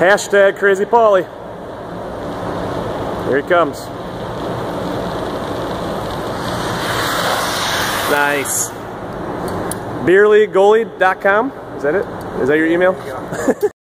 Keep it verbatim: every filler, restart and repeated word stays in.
Hashtag Crazy Paulie. Here he comes. Nice. beer league goalie dot com. Is that it? Is that your email?